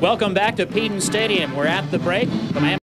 Welcome back to Peden Stadium. We're at the break. The Miami